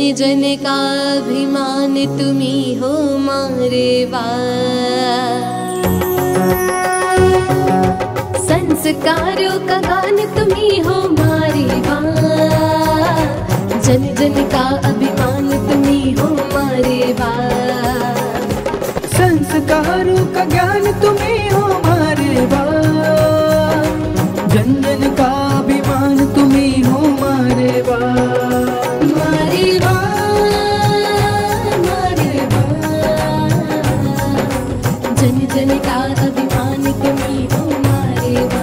जन का अभिमान तुम्ही हो मारे वा। संस्कारों का गान तुम्ही हो मारे वा। जन जन का अभिमान तुम्ही हो मारे वा। संस्कारों का ज्ञान तुम्ही हो मारे वा। जन जन का अभिमान तुम्ही हो मारे वा। मारे वा, मारे वा। जन जन का अभिमान तुम्ही हो मारे वा।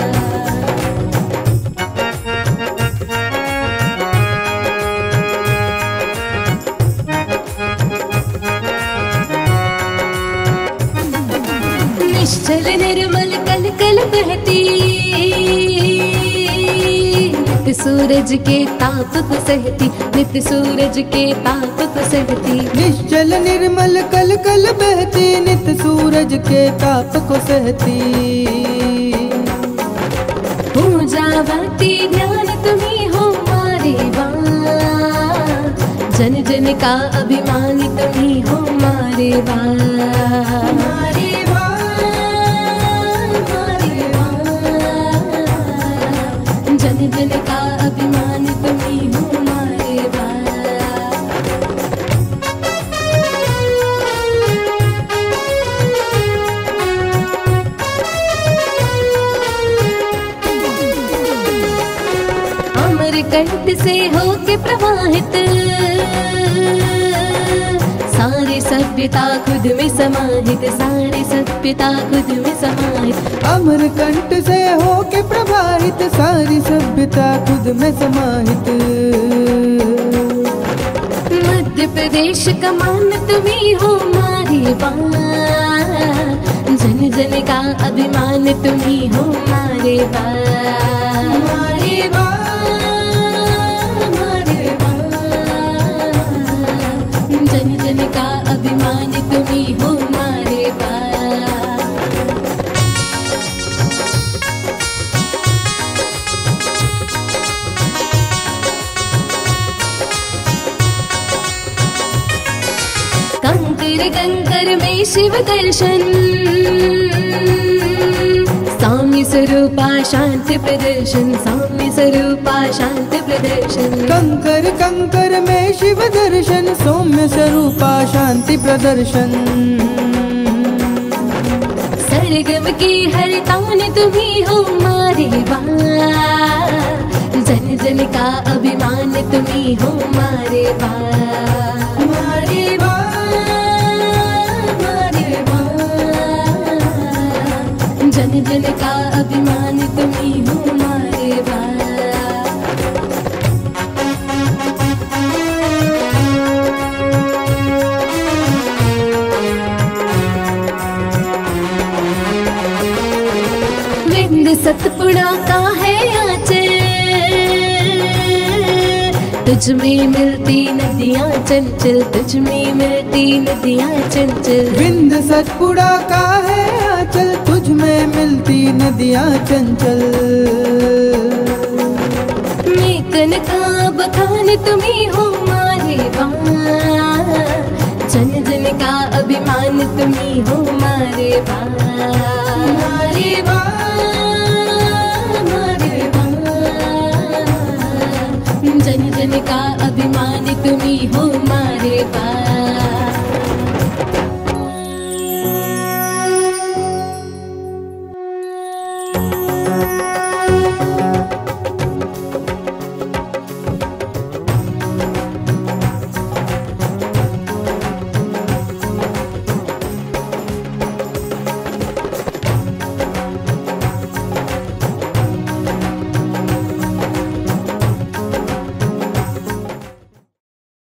निश्चल निर्मल कल कल बहती, नित सूरज के ताप को सहती, नित सूरज के ताप को सहती। निश्चल निर्मल कल कल बहती, नित सूरज के ताप को सहती। पूजावती ध्यान तुम्ही हो मारे वा। जन जन का अभिमान तुम्ही हो मारे वा। मारे वा, मारे वा। जन जन का अभिमान तुम्ही हो मारे वा। अमरकंठ से होके प्रवाहित, सारी सभ्यता खुद में समाहित, सारी सभ्यता खुद में समाहित। अमरकंठ से होके प्रवाहित, सारी सभ्यता खुद में समाहित। मध्य प्रदेश का मान तुम्ही हो मारे वा। जन जन का अभिमान तुम्ही हो मारे वा। मारे वा, मारे वा। जन जन का अभिमान तुम्ही हो मारे वा। कंकर कंकर में शिव दर्शन, सौम्य स्वरूपा शांति प्रदर्शन, सौम्य स्वरूपा शांति प्रदर्शन। कंकर कंकर में शिव दर्शन, सौम्य स्वरूपा शांति प्रदर्शन। सरगम की हर तान तुम्ही हो मारे वा। जन जन का अभिमान तुम्ही हो मारे वा। मारे वा, मारे वा। जन जन का अभिमान तुम्ही हो मारे वा। विंद सतपुड़ा का है आंचल, तुझ में मिलती नदियाँ चंचल, तुझ में मिलती नदियाँ चंचल। विंद सतपुड़ा का है आंचल, तुझ में मिलती नदियाँ चंचल। मेकन का बखान तुम्ही हो मारे वा। जन जन का अभिमान तुम्ही हो मारे वा। मारे वा, मारे वा। जन जन का अभिमान तुम्ही हो मारे वा।